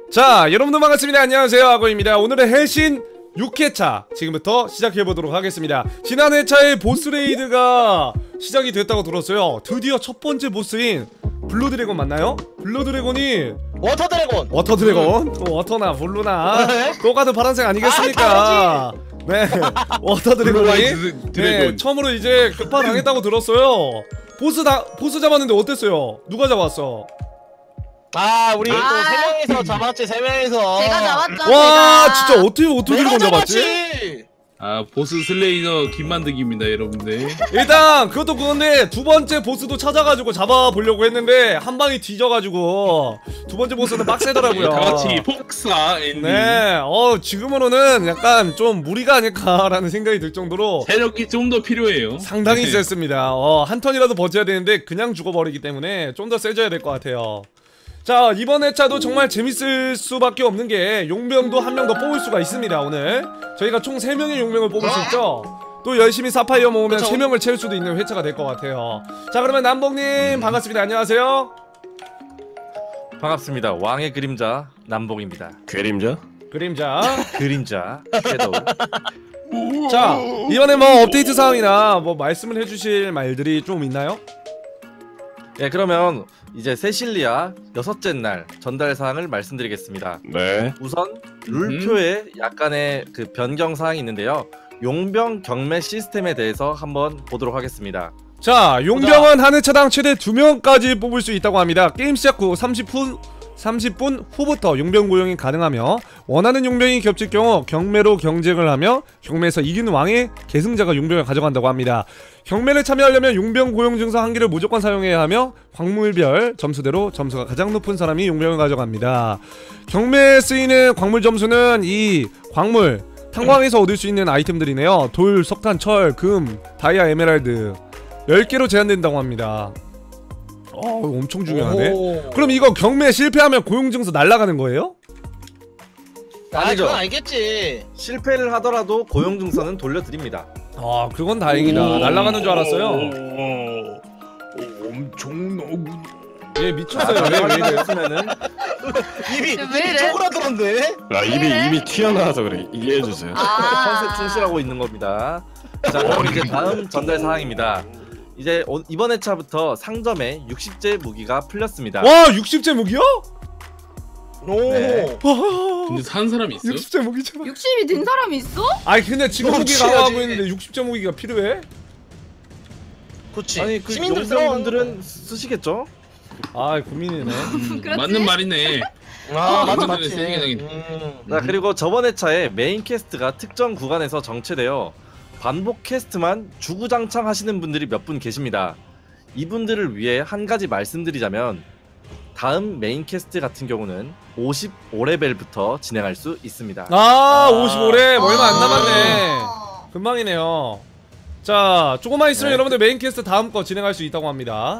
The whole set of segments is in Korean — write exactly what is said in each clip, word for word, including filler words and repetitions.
자, 여러분들 반갑습니다. 안녕하세요, 아고입니다. 오늘의 해신 육 회차 지금부터 시작해보도록 하겠습니다. 지난 회차에 보스레이드가 시작이 됐다고 들었어요. 드디어 첫 번째 보스인 블루드래곤 맞나요? 블루드래곤이 워터드래곤! 워터드래곤? 또 워터나 블루나 똑같은 파란색 아니겠습니까? 네, 워터드래곤이 네, 처음으로 이제 급파당했다고 들었어요. 보스 다, 보스 잡았는데 어땠어요? 누가 잡았어? 아, 우리 또 아 세 명이서 잡았지, 세 명이서. 제가 잡았죠. 와, 제가. 진짜 어떻게 워터드래곤 잡았지? 아, 보스 슬레이저 김만드기입니다, 여러분들. 일단 그것도 그건데 두 번째 보스도 찾아가지고 잡아보려고 했는데 한 방이 뒤져가지고 두 번째 보스는 빡세더라고요. 다 같이 폭사 엔딩. 네, 어 지금으로는 약간 좀 무리가 아닐까라는 생각이 들 정도로 체력이 좀 더 필요해요. 상당히 네. 셌습니다. 어, 한 턴이라도 버텨야 되는데 그냥 죽어버리기 때문에 좀 더 세져야 될 것 같아요. 자, 이번 회차도 정말 재밌을 수밖에 없는 게 용병도 한 명 더 뽑을 수가 있습니다. 오늘 저희가 총 세 명의 용병을 뽑을 수 있죠. 또 열심히 사파이어 모으면 세 명을 채울 수도 있는 회차가 될 것 같아요. 자, 그러면 남봉님 반갑습니다. 안녕하세요. 반갑습니다. 왕의 그림자 남봉입니다. 그림자? 그림자. 그림자 섀도우. 자, 이번에 뭐 업데이트 사항이나 뭐 말씀을 해주실 말들이 좀 있나요? 예, 그러면 이제 세실리아 여섯째 날 전달 사항을 말씀드리겠습니다. 네. 우선 룰표에 약간의 그 변경 사항이 있는데요. 용병 경매 시스템에 대해서 한번 보도록 하겠습니다. 자, 용병은 한 회차당 최대 두 명까지 뽑을 수 있다고 합니다. 게임 시작 후 삼십 분 삼십 분 후부터 용병 고용이 가능하며 원하는 용병이 겹칠 경우 경매로 경쟁을 하며 경매에서 이기는 왕의 계승자가 용병을 가져간다고 합니다. 경매를 참여하려면 용병 고용 증서 한 개를 무조건 사용해야 하며 광물별 점수대로 점수가 가장 높은 사람이 용병을 가져갑니다. 경매에 쓰이는 광물 점수는 이 광물 탄광에서 얻을 수 있는 아이템들이네요. 돌, 석탄, 철, 금, 다이아, 에메랄드 열 개로 제한된다고 합니다. 어, 엄청 중요하네. 오호. 그럼 이거 경매 실패하면 고용증서 날아가는 거예요? 아, 아니죠. 그건 알겠지. 실패를 하더라도 고용 증서는 돌려드립니다. 아, 그건 다행이다. 날아가는 줄 알았어요. 오, 엄청 너무. 얘 미쳤어요. 왜, 왜 이래? 했으면은 입이, 왜 이래? 입이 쪼그라들었네? 아 입이 입이 튀어나와서 그래. 이해해 주세요. 아. 컨셉 충실하고 있는 겁니다. 자, 그럼 이제 다음 전달 사항입니다. 이제 오, 이번 회차부터 상점에 육십 제 무기가 풀렸습니다. 와, 육십 제 무기요? 오. 네. 와, 근데 산 사람이 있어요? 육십 제 무기 제발. 육십이 된 사람이 있어? 아니 근데 지금 무기 그렇지, 강화하고 해야지. 있는데 육십 제 무기가 필요해? 그치. 아니 그 시민들 용병분들은 쓰시겠죠? 아, 고민이네. 음, 그렇지? 맞는 말이네. 아, 맞지, 어, 맞지. 세게 나긴. 음. 자, 그리고 저번 회차에 메인 퀘스트가 특정 구간에서 정체되어 반복 퀘스트만 주구장창 하시는 분들이 몇 분 계십니다. 이분들을 위해 한 가지 말씀드리자면 다음 메인 퀘스트 같은 경우는 오십오 레벨부터 진행할 수 있습니다. 아, 오십오 렙 얼마 안 아. 남았네. 금방이네요. 자, 조금만 있으면 네. 여러분들 메인 퀘스트 다음 거 진행할 수 있다고 합니다.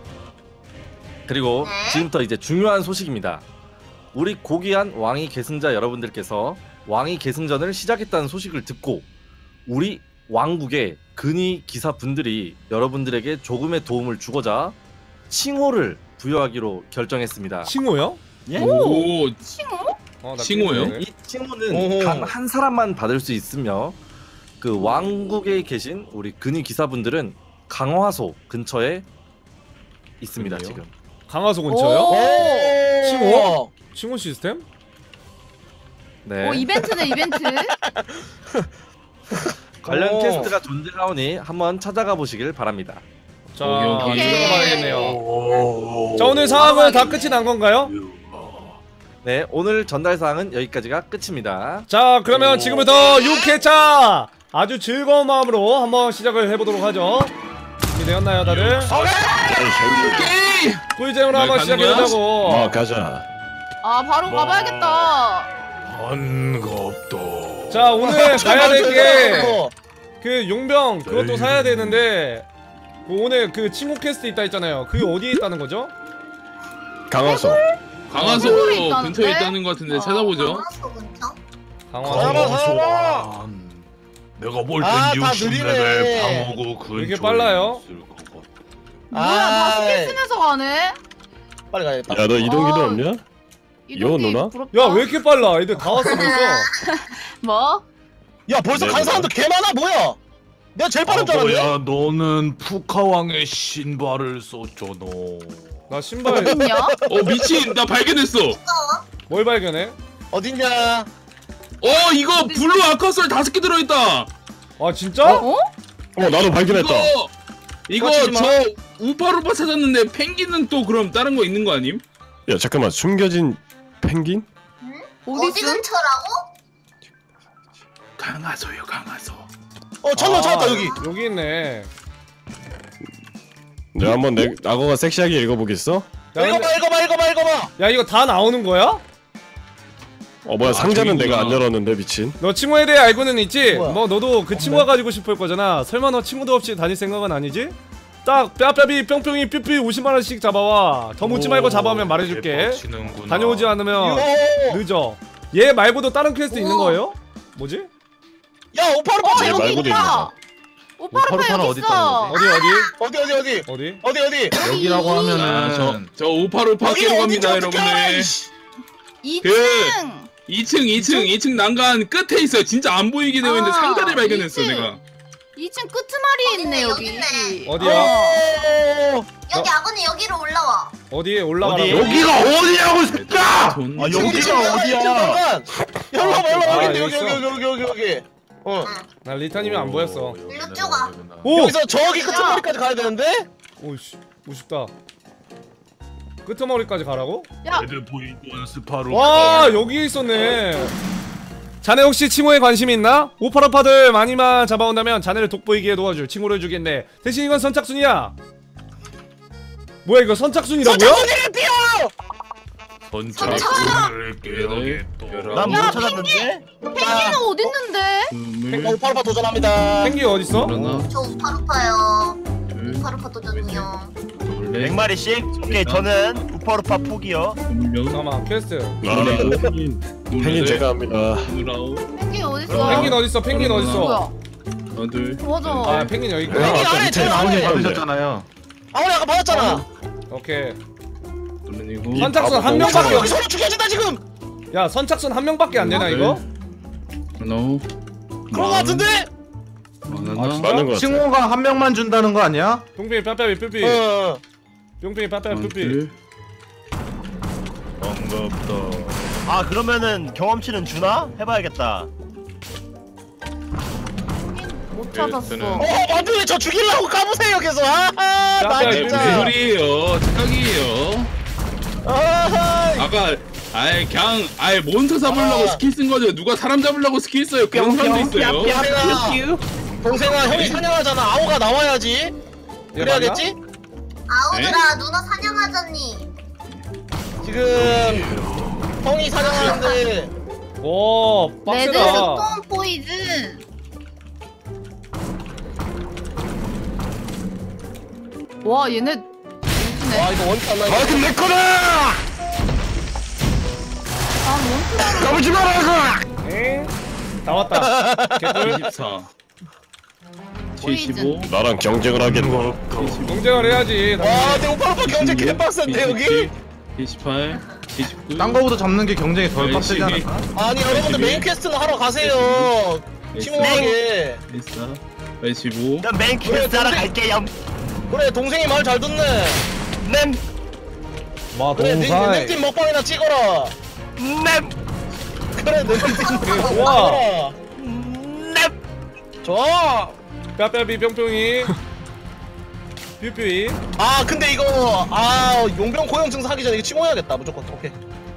그리고 지금부터 이제 중요한 소식입니다. 우리 고귀한 왕위 계승자 여러분들께서 왕위 계승전을 시작했다는 소식을 듣고 우리 왕국의 근위 기사분들이 여러분들에게 조금의 도움을 주고자 칭호를 부여하기로 결정했습니다. 칭호요? 예? 오, 어, 나 칭호요? 칭호네. 이 칭호는 오호. 단 한 사람만 받을 수 있으며 그 왕국에 계신 우리 근위 기사분들은 강화소 근처에 있습니다. 그래요? 지금. 강화소 근처요? 오. 칭호? 칭호 시스템? 네. 오, 이벤트네 이벤트. 관련 오. 퀘스트가 존재하오니 한번 찾아가 보시길 바랍니다. 자, 오케이, 오케이. 들어가봐야겠네요. 자, 오늘 상황은 다 끝이 난 건가요? 네, 오늘 전달 사항은 여기까지가 끝입니다. 자, 그러면 지금부터 육 회차 아주 즐거운 마음으로 한번 시작을 해보도록 하죠. 준비되었나요, 다들? 꿀잼으로 한번 가는 거야? 시작해보자고. 어 가자. 아 바로 가봐야겠다. 반갑도. 자, 오늘 가야 될 게 어. 그 용병 그것도 사야 되는데 그 오늘 그 친구 퀘스트 있다 했잖아요. 그게 어디에 있다는 거죠? 강화소. 강화소 해골이 있다는데? 근처에 있다는 것 같은데 찾아보죠. 강화도. 강화소. 내가 볼 아, 땐 다 육십 레벨 느리네. 방어구 근처에 왜 이렇게 빨라요? 있을 것 같아. 뭐야, 다 스킬 아이. 쓰면서 가네? 빨리 가야겠다. 야, 너 이동기도 없냐? 아. 야, 요 누나? 야 왜 이렇게 빨라? 애들 다 왔어 벌써. 뭐? 야 벌써 네, 간 누나. 사람도 개 많아 뭐야? 내가 제일 빠른 줄 알았네. 뭐야 너는 푸카왕의 신발을 썼잖아. 나 신발 어딨냐? 어 미친 나 발견했어. 뭘 발견해? 어딨냐? 어 이거 블루 아카솔 다섯 개 들어있다. 아 진짜? 어? 어 나도 발견했다. 이거 이거 꺼지지 마. 저 우파루파 찾았는데 펭귄은 또 그럼 다른 거 있는 거 아님? 야 잠깐만 숨겨진 펭귄? 어디 어디 있음? 근처라고? 강화소요 강화소. 어 찾았다 찾았다 아, 여기. 여기 있네. 내가 한번 내 악어가 섹시하게 읽어보겠어? 야, 읽어봐 근데, 읽어봐 읽어봐 읽어봐. 야 이거 다 나오는 거야? 어 뭐야 아, 상자는 저기구나. 내가 안 열었는데 미친. 너 친구에 대해 알고는 있지? 뭐야? 뭐 너도 그 친구가 가지고 싶을 거잖아. 설마 너 친구도 없이 다닐 생각은 아니지? 딱 뼈뼈비 뿅뿅이 삐삐 오십만 원씩 잡아와. 더 묻지 말고 잡아오면 말해줄게. 다녀오지 않으면 이거. 늦어. 얘 말고도 다른 퀘스트 있는 거예요? 뭐지? 야 오파루파 어 쟤 여기 말고도 있다. 오빠르파 여기 있어. 어디 어디? 어디 어디 어디 어디? 어디 어디? 여기라고 하면은 아저 저 우파루파 여기 깨러 어딘지 갑니다 어떻게 알아? 여러분들. 이씨. 이 층. 그- 이 층 이 층 이 층 난간 끝에 있어요. 진짜 안 보이게 되어 있는데 아, 상자를 발견했어 이 층. 내가. 이 층 끄트머리 있네 여기 여기. 있네. 어디야? 어. 여기 아버님 여기로 올라와. 어디에 올라가라고? 여기가 어디냐고 새끼야! 돈- 아 여기가 여기가 어디야? 잠깐. 일로 와봐 일로 아, 와봐 여기 여기 여기 있어. 여기 여기 여기 여기. 어. 나 리타님이 안 보였어. 일로 쭉 와. 오! 여기서 저기 끝머리까지 가야 되는데? 오씨 멋있다. 끄트머리까지 가라고? 야 레드 포인트 스파루. 와 여기 있었네. 자네 혹시 칭호에 관심이 있나? 오파라파들 많이만 잡아온다면 자네를 돋보이게 도와줄 칭호를 주겠네. 대신 이건 선착순이야. 뭐야 이거 선착순이라고요? 선착순이를 뛰어! 선착순을 깨야겠다. 난 야, 못 찾았는데? 펭귄은 어디 있는데? 금을 어, 오파루파 도전합니다. 펭귄 어딨어? 하나 저 우파루파요. 둘 우파루파 도전이요. 넷 백 마리씩? 오케이 저는 우파루파 포기요. 스물 잠깐만 퀘스트. 나는 펭귄 펭귄 제가 합니다. 스물아홉 펭귄 어딨어? 펭귄 어딨어? 펭귄 뭐야? 어딨어? 하나 둘 맞아. 아 펭귄 여기 있구나. 펭귄 아까 안에 밑에 저 나오는 안에. 거 받으셨잖아요. 아무리 아까 받았잖아. 오케이. 둘이고 선착순 한 바보 명밖에 여기 없. 서로 죽여준다 지금. 야 선착순 한 명밖에 안 되나 이거? 하나 그런 거 같은데? 하나 아, 진짜? 맞는 거 같아. 칭호가 한 명만 준다는 거 아니야? 뿅뿅이 빠빠비 삐삐. 어. 뿅뿅이 빠빠비 삐삐. 둘 반갑다. 아 그러면은 경험치는 주나? 해봐야겠다. 못 찾았어. 어 완전히 저 죽이려고 까보세요 계속. 아하 야, 나 야, 무슨 진짜. 소리예요? 착각이에요. 아하. 아까 아예 그냥 아예 몬스터 잡으려고 아. 스킬 쓴 거죠. 누가 사람 잡으려고 스킬 써요. 그런 사람도 있어요. 동생아 동생아 형이 사냥하잖아. 아오가 나와야지. 그래야겠지? 아우들아 누나 사냥하자니. 지금 형이 사냥하는데 오 레드 빡세다. 스톤 포이즌. 와 얘네 몬트네. 와 이거 원타 안 나게. 아, 내 거다! 아 몬트라는. 까불지 마라 이거! 에? 다 왔다. 개꿀. 이십사 칠십오 나랑 경쟁을 하겠노. 경쟁을 해야지. 와, 내 오빠오빠 경제 개빡센데 여기? 이십팔 이십구 딴 거보다 잡는 게 경쟁이 덜 빡세지 않을까? 아니 여러분들 메인 퀘스트는 하러 가세요. 심오하게. 이십사 이십오 난 메인 퀘스트 하러 갈게요. 그래 동생이 말 잘 듣네. 램! 마 그래 닉팀 먹방이나 찍어라. 램! 그래 닉팀 먹방 좋아. 찍어라. 램! 좋아. 뼈뼈비 뿅뿅이. 삐삐. 아 근데 이거 아 용병 고용 증서 하기 전에 이거 칭호해야겠다 무조건. 오케이.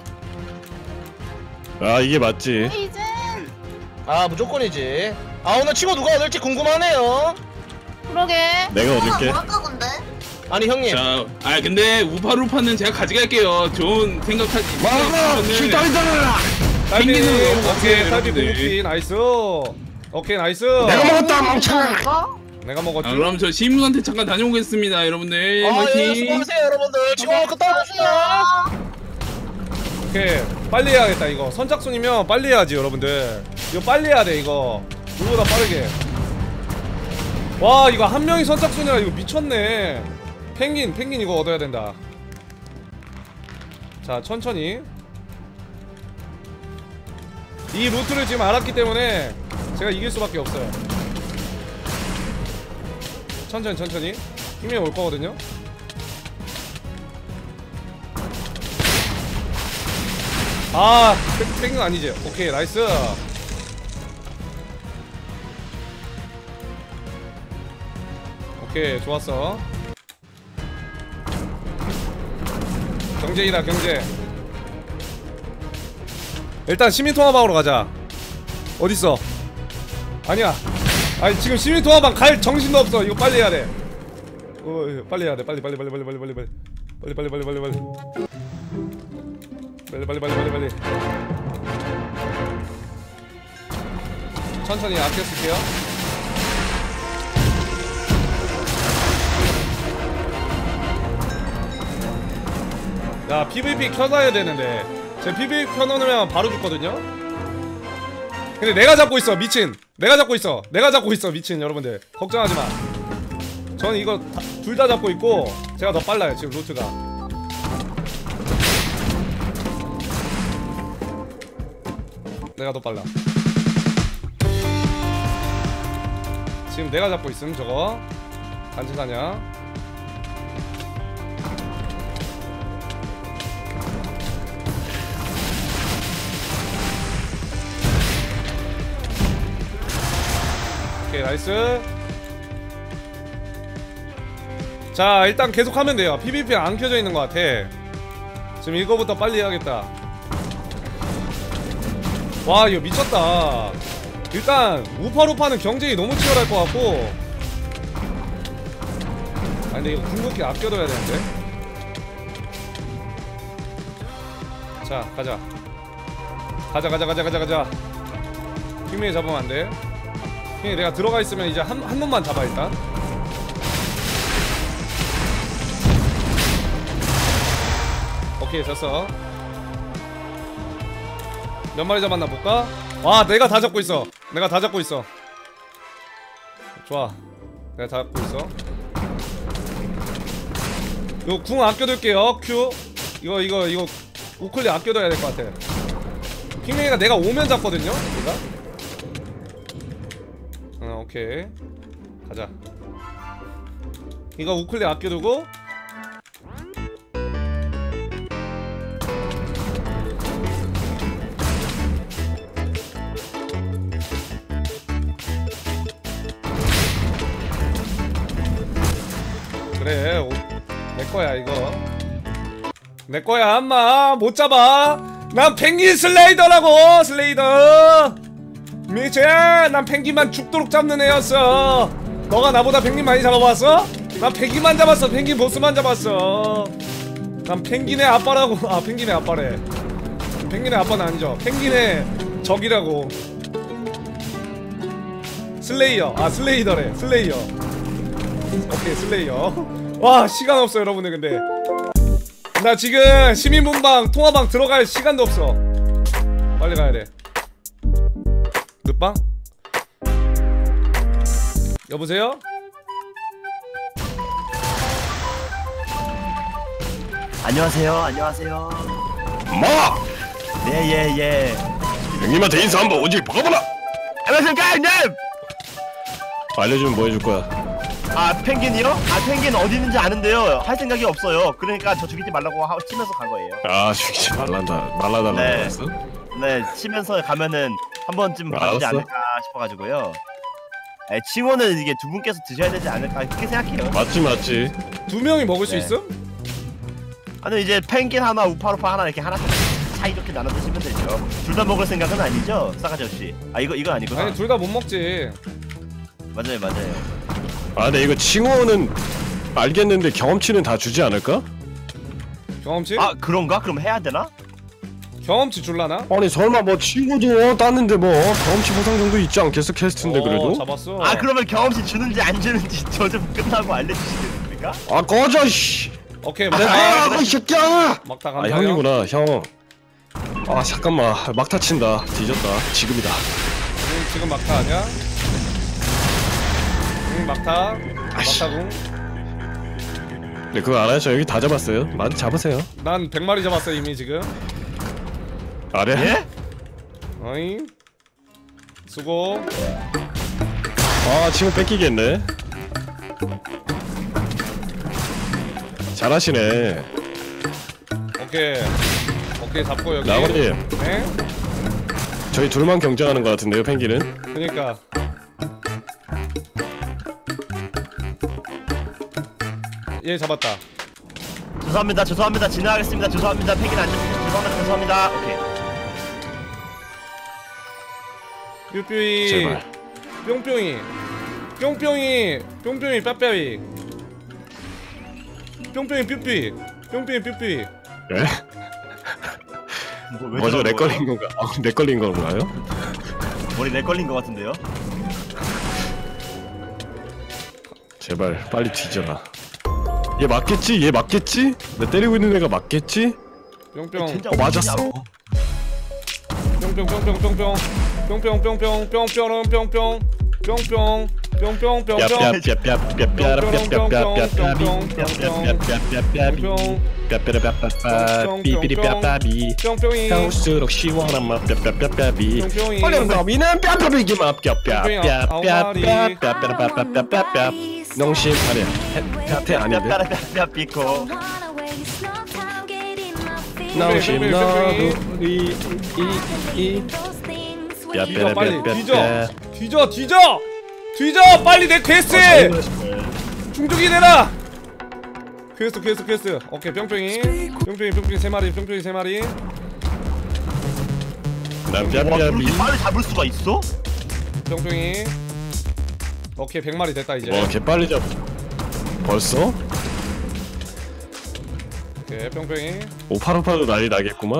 아 이게 맞지. 포이즌. 아 무조건이지. 아 오늘 칭호 누가 얻을지 궁금하네요. 그러게. 내가 얻을게. 뭐랄까 근데? 아니 형님. 자, 아 근데 우파루파는 제가 가져갈게요. 좋은 생각하지. 막아! 기다리잖아! 딸비. 펭귄으로 넘어가세요, 오케이 딸비 여러분들. 궁극기 나이스. 오케이 나이스. 내가 먹었다 멍청아! 내가? 내가 먹었지. 아, 그럼 저 시무한테 잠깐 다녀오겠습니다, 여러분들. 아 예, 화이팅. 수고하세요 여러분들. 칭호 끝따봅시다 오케이 빨리 해야겠다 이거. 선착순이면 빨리 해야지 여러분들. 이거 빨리 해야 돼 이거. 누구보다 빠르게. 와 이거 한 명이 선착순이라 이거 미쳤네. 펭귄 펭귄 이거 얻어야 된다. 자 천천히. 이 루트를 지금 알았기 때문에 제가 이길 수밖에 없어요. 천천히 천천히 힘이 올 거거든요. 아, 땡긴 아니지. 오케이, 나이스. 오케이, 좋았어. 경제이다, 경제. 일단 시민통화방으로 가자. 어딨어? 아니야. 아니, 지금 시민통화방 갈 정신도 없어. 이거 빨리 해야 돼. 어, 빨리 해야 돼. 빨리, 빨리, 빨리, 빨리, 빨리, 빨리, 빨리, 빨리, 빨리, 빨리, 빨리, 빨리. 빨리 빨리 빨리 빨리 빨리 천천히 아껴 쓸게요. 야, 피브이피 켜놔야 되는데 제 피브이피 켜놓으면 바로 죽거든요. 근데 내가 잡고 있어, 미친. 내가 잡고 있어 내가 잡고 있어 미친. 여러분들 걱정하지마. 저는 이거 둘 다 잡고 있고 제가 더 빨라요 지금 루트가. 내가 더 빨라. 지금 내가 잡고 있음 저거 단체 사냥. 오케이, 나이스. 자, 일단 계속 하면 돼요. 피브이피 안 켜져 있는 것 같아. 지금 이거부터 빨리 해야겠다. 와, 이거 미쳤다. 일단 우파루파는 경쟁이 너무 치열할 것 같고. 아, 근데 이거 궁극기 아껴둬야 되는데. 자, 가자 가자 가자 가자 가자 가자. 핑맨이 잡으면 안돼. 핑맨이 내가 들어가 있으면 이제 한, 한 놈만 잡아 일단. 오케이, 됐어. 몇 마리 잡았나 볼까? 와, 내가 다 잡고 있어. 내가 다 잡고 있어. 좋아, 내가 다 잡고 있어. 이거 궁 아껴둘게요. Q. 이거 이거 이거 우클릭 아껴둬야 될 것 같아. 핑맨이가 내가 오면 잡거든요. 내가. 어, 오케이. 가자. 이거 우클릭 아껴두고. 그래, 오, 내거야 이거. 내거야 엄마. 못잡아. 난 펭귄 슬레이더라고. 슬레이더 미치. 난 펭귄만 죽도록 잡는 애였어. 너가 나보다 펭귄 많이 잡아봤어? 난 펭귄만 잡았어. 펭귄 보스만 잡았어. 난 펭귄의 아빠라고. 아, 펭귄의 아빠래. 펭귄의 아빠는 아니죠. 펭귄의 적이라고. 슬레이어. 아, 슬레이더래. 슬레이어. 오케이, 슬레이어. 와, 시간 없어 여러분들. 근데 나 지금 시민분방 통화방 들어갈 시간도 없어. 빨리 가야돼. 늦방? 여보세요? 안녕하세요. 안녕하세요. 뭐? 예예 예. 형님한테 인사 한번 오지 박아보라. 안녕하십니까 형님. 알려주면 뭐 해줄 거야? 아 펭귄이요? 아 펭귄 어디 있는지 아는데요. 할 생각이 없어요. 그러니까 저 죽이지 말라고 하고 치면서 간 거예요. 아, 죽이지 말란다. 말라달라고 네. 했어? 네, 치면서 가면은 한 번쯤 봐주지 알았어. 않을까 싶어가지고요. 네, 칭호는 이게 두 분께서 드셔야 되지 않을까 그렇게 생각해요. 맞지 맞지. 두 명이 먹을 수 네. 있음? 아니 이제 펭귄 하나, 우파루파 하나 이렇게 하나 사이좋게 나눠 드시면 되죠. 둘 다 먹을 생각은 아니죠, 싸가지 없이. 아 이거 이거 아니구나. 아니, 둘 다 못 먹지. 맞아요, 맞아요. 아, 근데 이거 칭호는 알겠는데 경험치는 다 주지 않을까? 경험치? 아 그런가? 그럼 해야 되나? 경험치 줄라나? 아니 설마 뭐 친구도 어, 땄는데 뭐 경험치 보상 정도 있지 않겠어? 캐스트인데 어, 그래도? 잡았어. 아 그러면 경험치 주는지 안 주는지 저 좀 끝나고 알려주시겠습니까? 아 꺼져 씨. 오케이, 아, 막타. 아, 이 새끼야. 막타 아, 감사해요. 형이구나 형. 아 잠깐만, 막타 친다. 뒤졌다. 지금이다. 응, 지금 막타 아니야? 응, 막타. 아이씨. 막타궁. 네, 그거 알아요? 저 여기 다 잡았어요. 많이 잡으세요. 난 백 마리 잡았어 이미 지금. 아래? 예? 어잉 수고. 아 지금 뺏기겠네. 잘하시네. 오케이 오케이 잡고 여기. 나머님 네? 저희 둘만 경쟁하는 것 같은데요 펭귄은? 그니까 얘 잡았다. 죄송합니다 죄송합니다 진행하겠습니다 죄송합니다 펭귄 안 잡히셔서 죄송합니다 죄송합니다. 오케이 뾰뾰이 제발. 뿅뿅이 뿅뿅이 뿅뿅이 빠빠이 뿅뿅이 뾰뾰이 뿅뿅이 뾰뾰이. 예? 뭐, 왜 뭐죠? 저러는 렉 걸린 거예요? 건가? 아, 렉 걸린 건가요? 머리 렉 걸린 거 같은데요? 제발 빨리 뒤져라. 얘 맞겠지? 얘 맞겠지? 내 때리고 있는 애가 맞겠지? 뿅뿅 진짜 어 맞았어. 뿅뿅 뿅뿅 뿅뿅 뿅뿅 뿅뿅 뿅뿅 뿅뿅 뿅뿅 뿅뿅 뿅뿅 뿅뿅이 갈수록 시원한 맛 뼈뼈뼈뼈비 뿅뿅이 빨리 거미는 뼈뼈비기 맛 뼈뼈뼈뼈뼈뼈뼈뼈뼈뼈 농심 아니야 태 아닌데 뼈뼈뼈뼈 삐고 농심 너구리 이이 뒤져 빨리 뒤져 뼈뼈뼈뼈 뒤져 뒤져 뒤져 빨리 내 퀘스트 중독이 되라. 퀘스트 퀘스트 퀘스트. 오케이 뿅뿅이 뿅뿅이 뿅뿅이 세 마리 뿅뿅이 세 마리 난 와 뼈뼈비 그렇게 빨리 잡을 수가 있어? 뿅뿅이. 오케이 백 마리 됐다 이제. 와 개빨리 잡 벌써? 오케이 뿅뿅이. 오팔오팔도 난리 나겠구만.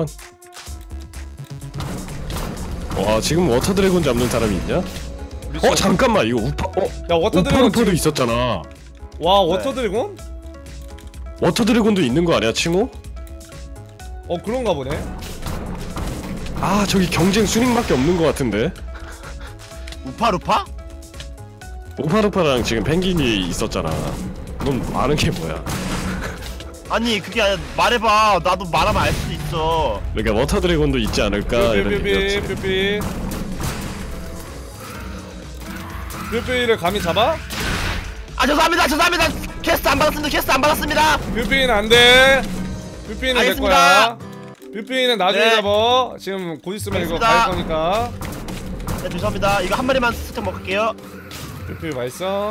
와 지금 워터 드래곤 잡는 사람이 있냐? 어 잠깐만 이거 우파 어 야 워터 드래곤 오팔오팔도 지금... 있었잖아. 와 워터 드래곤? 워터 드래곤도 있는 거 아니야 칭호? 어 그런가 보네. 아 저기 경쟁 순익밖에 없는 거 같은데. 우파루파? 오팔오팔랑 지금 펭귄이 있었잖아. 넌 아는 게 뭐야? 아니 그게 아니라 말해봐 나도 말하면 알 수도 있어. 그러니까 워터 드래곤도 있지 않을까 이런 뾰삐 얘기였지. 뾰삐 뾰삐를 감히 잡아? 아 죄송합니다 죄송합니다 퀘스트 안 받았습니다 퀘스트 안 받았습니다. 뾰삐는 안돼. 뾰삐는 내 알겠습니다. 거야. 뾰삐는 나중에 네. 잡어. 지금 곧 있으면 이거 알겠습니다. 갈 거니까. 네 죄송합니다 이거 한 마리만 슬쩍 먹을게요. 뾰삐 맛있어.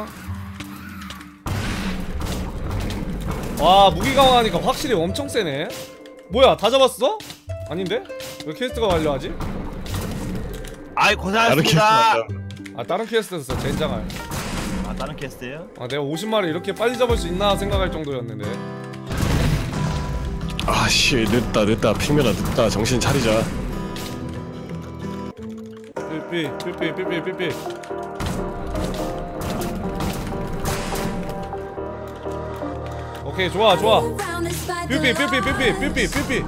와 무기 강화하니까 확실히 엄청 세네. 뭐야 다 잡았어? 아닌데? 왜 퀘스트가 완료하지? 아이 다른 고생하셨습니다. 퀘스트 아 다른 퀘스트였어 젠장할. 아 다른 퀘스트예요? 아 내가 오십 마리 이렇게 빨리 잡을 수 있나 생각할 정도였는데. 아씨 늦다 늦다 핑면아 늦다 정신 차리자. 삐삐 삐삐 삐삐 삐삐. 오케이 좋아 좋아. 삐삐 삐삐 삐삐 삐삐 삐삐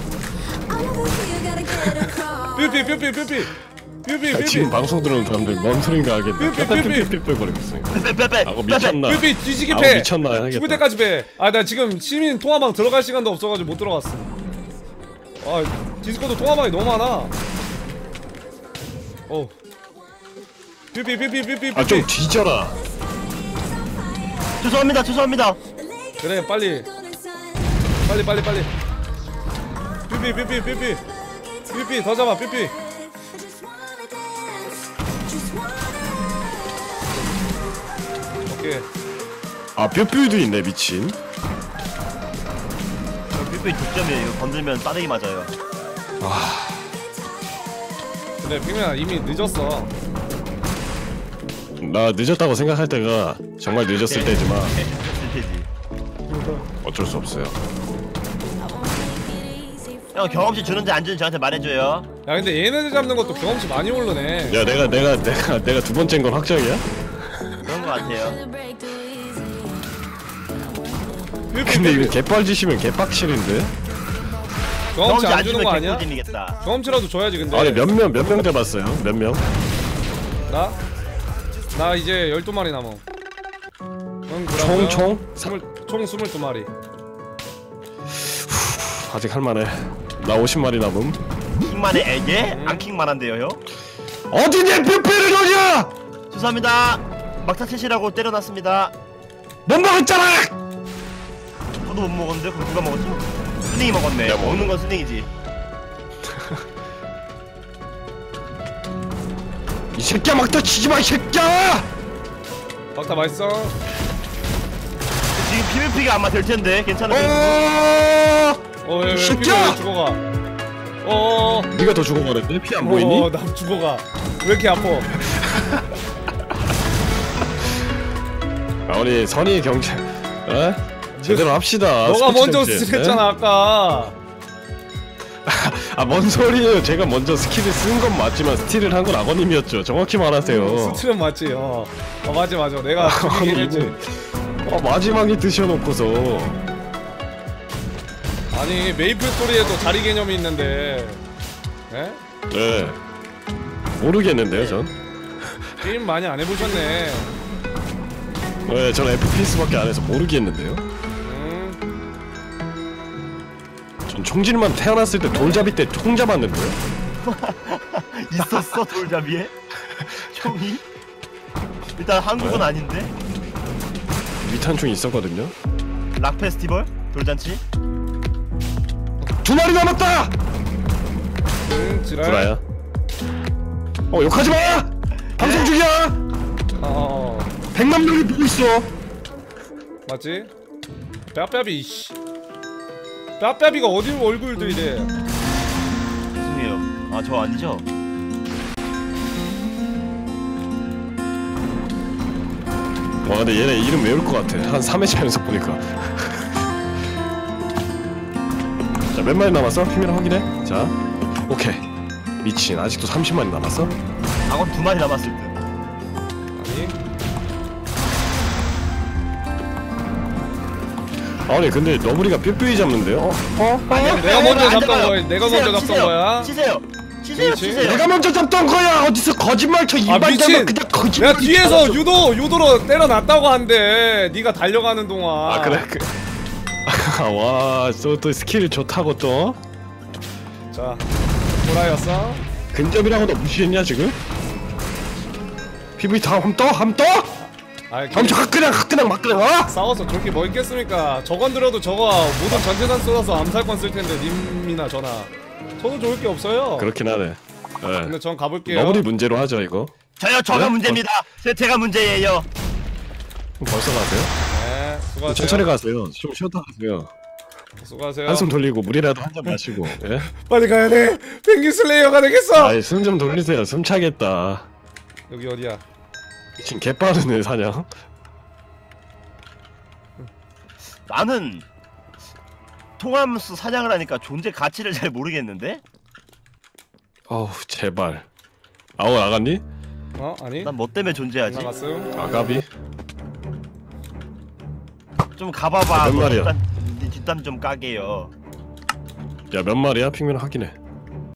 삐삐 삐삐 삐삐 삐삐 야, 삐삐 지금 방송 들어오는 사람들 뭔 소린가 하겠네. 삐삐, 삐삐. 삐삐삐삐 거리고 있으니까. 빼빼빼 아고 미쳤나? 삐삐 뒤지기 아고 패. 미쳤나 하겠다. 죽을 때까지 패. 아 나 지금 시민 통화방 들어갈 시간도 없어가지고 못 들어갔어. 아 디스코드 통화방이 너무 많아. 어. 삐삐 삐삐 삐삐 아 좀 삐삐. 뒤져라. 죄송합니다 죄송합니다. 그래 빨리 빨리 빨리 빨리. 삐삐 삐삐 삐삐 삐삐 더 잡아 삐삐. 오케이. 아 뼈뼈도 있네 미친. 삐삐 득점이에요. 이거 건들면 싸대기 맞아요. 근데 핑맨아 이미 늦었어. 나 늦었다고 생각할 때가 정말 늦었을 때지만 테지. 어쩔 수 없어요. 형 경험치 주는지 안 주는지 저한테 말해줘요. 야 근데 얘네들 잡는 것도 경험치 많이 오르네. 야 내가 내가 내가 내가 두 번째인 건 확정이야? 그런 거 같아요. 근데 이거 개뻘짓이면 개빡칠인데? 경험치 안 주는 거 아니야? 개꿀잼이겠다. 경험치라도 줘야지 근데. 아니 몇 명 몇 명 잡았어요? 몇 명? 나? 나 이제 열두 마리 남어. 응, 총 총? 스물, 총 스물두 마리. 아직 할만해. 나 오십 마리 남음. 킹만의 애게? 음. 안 킹만한데요 형? 어디 내 뼈뼈를 넣냐? 죄송합니다. 막타 채시라고 때려놨습니다. 못 먹었잖아. 저도 못 먹었는데 그럼 누가 먹었죠? 스닝이 먹었네. 내가 먹는 건 스닝이지. 이 새끼야 막다 치지 마 이 새끼야. 막타 맛있어. 지금 피비피가 아마 될 텐데 괜찮은 거. 어. 어왜 왜 새끼야! 왜 죽어가? 어. 네가 더 죽어가는데 피 안 보이니? 어, 나 죽어가. 왜 이렇게 아파? 아, 우리 선의 경제, 에? 제대로 합시다. 너가 스포츠 먼저 정신, 스킬했잖아 아까. 아, 뭔 소리예요? 제가 먼저 스킬을 쓴 건 맞지만 스틸을 한 건 아버님이었죠. 정확히 말하세요. 스트는 맞지. 어. 어 맞지 맞아. 내가 죽이긴 했지. 어, 마지막에 드셔놓고서. 아니 메이플 스토리에도 자리 개념이 있는데. 에? 네. 모르겠는데요, 전. 게임 많이 안 해보셨네. 네, 전 에프피에스밖에 안 해서 모르겠는데요. 음. 전 총질만 태어났을 때 돌잡이 때 총 잡았는데요. 있었어 돌잡이에? 총이? 일단 한국은 네. 아닌데? 위탄총 있었거든요. 락 페스티벌? 돌잔치? 두 마리 남았다. 음 지랄. 구라야. 어, 욕하지 마. 방송 중이야. 어. 백만 명이 보고 있어. 맞지? 뼈뼈비 이씨. 뼈뼈비가 어디 얼굴도 이래. 죄송해요. 아 저 아니죠? 와, 근데 얘네 이름 외울 것 같아. 한 삼 회차 연속 보니까. 자, 몇 마리 남았어? 피면 확인해. 자, 오케이. 미친, 아직도 삼십 마리 남았어? 악어 두 마리 남았을 듯. 아니. 아니, 근데 너구리가 뼈뼈이 잡는데요? 어? 어? 아니야, 내가 아니야, 먼저 아니야, 잡던 아니야. 거야. 내가 치세요, 먼저 잡던 치세요. 거야. 치세요. 치세요. 그렇지. 치세요. 내가 먼저 잡던 거야. 어디서 거짓말 쳐. 아 입만 미친! 대면 그냥 거짓말. 내가 뒤에서 유도 유도로 때려놨다고 한대. 네가 달려가는 동안. 아, 그래? 그... 와, 또, 또 스킬 좋다고 또. 자, 보라였어. 근접이라고 너 무시했냐 지금? 피브이 다함 떠? 함 떠? 아, 엄청 그냥 그냥 막 그냥 와? 싸워서 저렇게 뭐 있겠습니까? 저건 들어도 저거 모든 전재산 쏟아서 암살권 쓸 텐데 님이나 저나. 저도 좋을 게 없어요. 그렇긴 하네. 예. 근데 전 가볼게요. 너구리 문제로 하죠 이거. 저요 저가 네? 문제입니다. 제 제가 문제예요. 벌써 가세요? 네, 수고하세요. 천천히 가세요. 좀 쉬었다 가세요. 수고하세요. 한숨 돌리고 물이라도 한 잔 마시고. 예? 빨리 가야 돼. 펭귄 슬레이어가 되겠어. 아이 숨 좀 돌리세요. 숨 차겠다. 여기 어디야? 지금 개빠르네 사냥. 나는 통하면서 사냥을 하니까 존재 가치를 잘 모르겠는데? 어우 제발. 아우 나갔니? 어 아니? 난 뭐 때문에 존재하지? 나갔음. 아가비? 좀 가봐봐. 몇 마리야? 뒷담, 뒷담 좀 까게요. 야 몇 마리야? 핑맨 확인해.